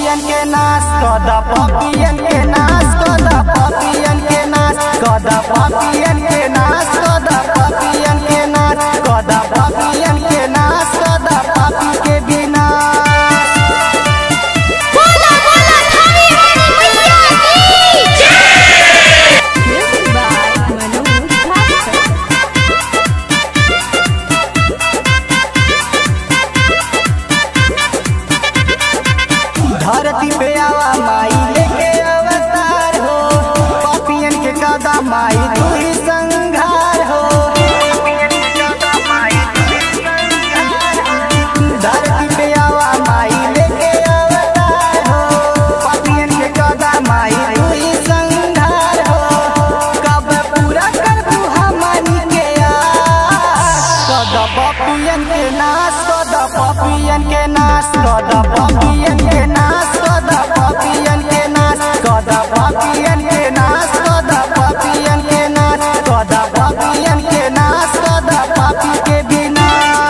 पपियन के नाश कद पपियन के नाश कद पपियन के नाश कद पपियन के नाश कद पपियन के नाश कद पपियन के नाश कद पापी के बिना धरती पे आवा माई लेके अवतार हो पपियन के कदम माई तू ही संघार हो धरती पे आवा माई लेके अवतार हो पपियन के कदम माई तू ही संघार हो कब पूरा कर तू हमनी के आस कद पपियन के नाश कद पपियन के नाश कद पपियन के नाश कद पपियन के नाश कद पपियन के नाश कद पपियन के नाश कद पपियन के नाश कद पापी के बिना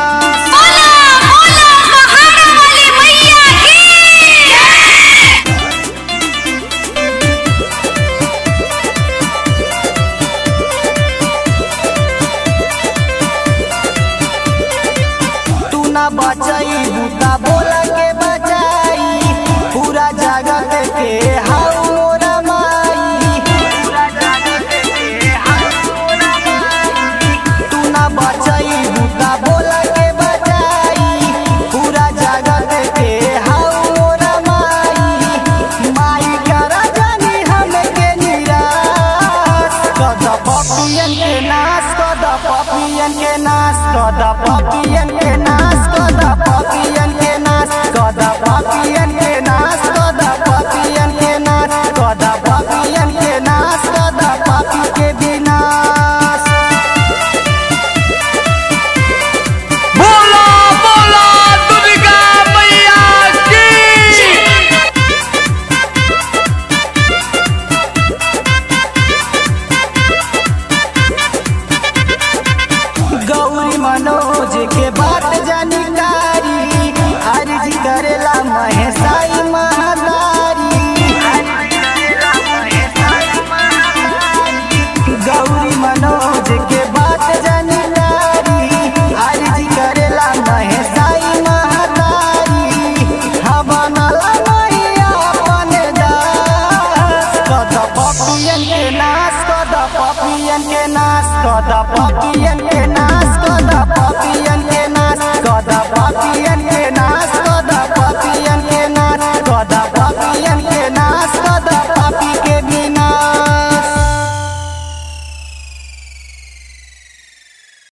तू ना बचाई बूता बोला के बचाई पूरा जगत के हाउ मोरा माई पूरा जगत के हाउ मोरा माई तू ना बचाई बूता बोला के बचाई पूरा जगत के हाउ मोरा माई माई करा जानी हमके निराश कद पपियन के नाश कद पपियन के नाश कद पपियन